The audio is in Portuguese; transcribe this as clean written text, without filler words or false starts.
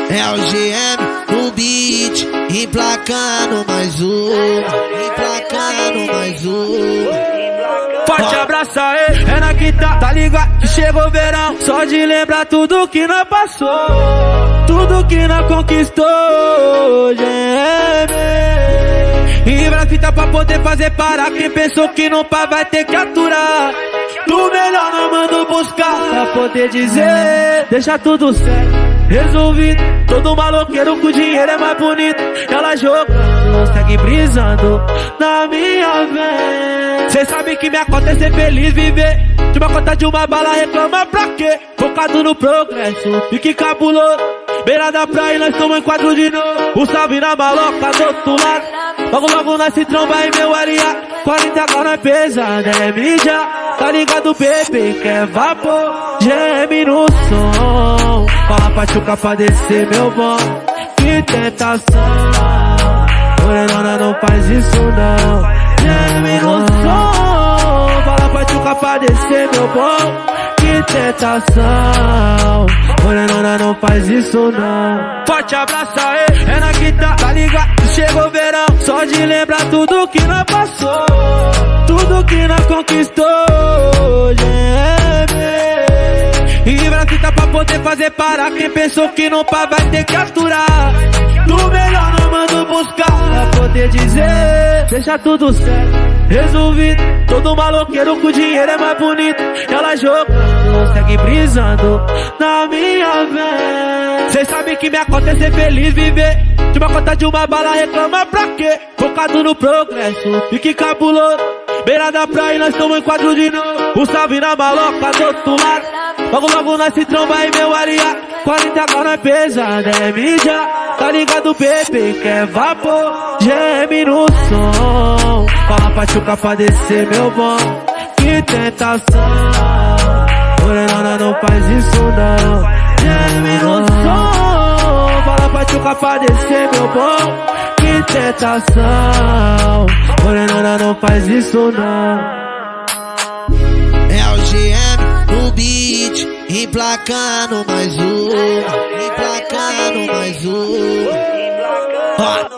É o GM no beat, emplacando mais um, emplacando mais um. Forte abraço aí, é na guitarra, tá ligado que chegou o verão. Só de lembrar tudo que nós passou, tudo que nós conquistou, GM. E pra fita pra poder fazer parar, quem pensou que não pá vai ter que aturar. Do melhor não mando buscar, pra poder dizer, deixa tudo certo, resolvido. Todo maloqueiro com dinheiro é mais bonito. Ela jogando, segue brisando na minha vez. Cê sabe que minha cota é ser feliz, viver de uma cota de uma bala, reclama pra quê? Focado no progresso, fique cabuloso. Beira da praia, nós tomamos quadro de novo. O salve na maloca do outro lado. Logo logo nós se tromba em meu areia. 40 graus é pesado, é mídia. Tá ligado, bebê, quer vapor. GM no som, fala pra tchuca pra descer, meu bom. Que tentação, morenona não faz isso não. GM no som, fala pra tchuca pra descer, meu bom. Que tentação, morenona não faz isso não. Forte abraço aí, é na guitarra, tá ligado que chegou o verão. Só de lembrar tudo que nós passou, tudo que nós conquistou, GM. E pra fita pra poder fazer parar, quem pensou que não pá vai ter que aturar. Do melhor não mando buscar, pra poder dizer, deixa tudo certo, resolvido. Todo maloqueiro com dinheiro é mais bonito. Ela jogando, segue brisando na minha vez. Cê sabe que minha cota é ser feliz, viver de uma cota de uma bala, reclama pra quê? Focado no progresso, fique cabuloso. Beira da praia, nós tomamos quadro de novo. O salve na maloca do outro lado. Logo logo nós se tromba em meu areia. 40 graus é pesado, é mídia. Tá ligado, bebê, quer vapor. GM no som, fala pra tchuca pra descer, meu bom. Que tentação, morenona não faz isso não. GM no som, fala pra tchuca pra descer, meu bom. Que tentação, morenona não faz isso não. É o GM no beat, emplacando mais um, emplacando mais um.